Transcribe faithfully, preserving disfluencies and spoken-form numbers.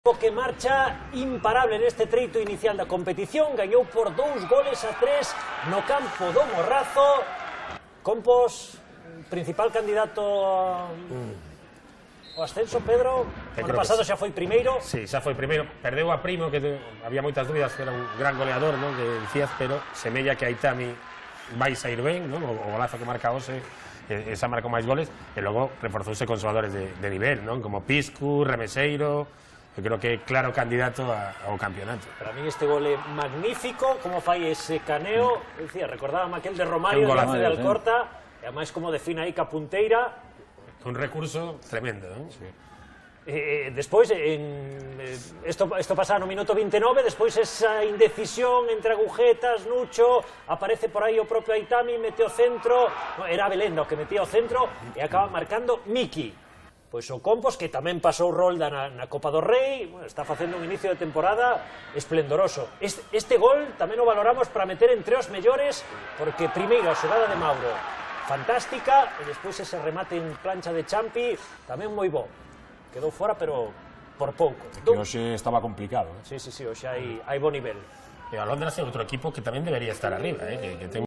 O que marcha imparable neste treito inicial da competición, gañou por dous goles a tres no campo do Morrazo. Compos, principal candidato ao ascenso, Pedro. O ano pasado xa foi primeiro. Sí, xa foi primeiro. Perdeu a Primo, que había moitas dúbidas, que era un gran goleador, non? Que dicías, pero semella que Aitami vai sair ben, non? O golazo que marca Ose, esa marcou máis goles, e logo reforzouse con xogadores de, de nivel, non? Como Piscu, Remeseiro. Eu creo que é claro candidato ao campeonato. Para mí este gol é magnífico, como fai ese caneo, decía, recordábame aquel de Romario, de de Alcorta, e ademais como define aí ca punteira. Un recurso tremendo, non? Sí. Eh, despois, en, esto, esto pasa no minuto vinte e nove, despois esa indecisión entre agujetas, Nucho, aparece por aí o propio Aitami, mete o centro, no, era Belenda o que metía o centro, e acaba marcando Miki. Pois o Compos, que tamén pasou rolda na, na Copa do Rei, bueno, está facendo un inicio de temporada esplendoroso. Este, este gol tamén o valoramos para meter entre os mellores, porque primeiro a xogada de Mauro, fantástica, e despois ese remate en plancha de Champi, tamén moi bo. Quedou fora, pero por pouco. Que hoxe estaba complicado. Sí, sí, sí, hoxe hai, hai bo nivel. E o Londres é outro equipo que tamén debería estar arriba, eh? que, que ten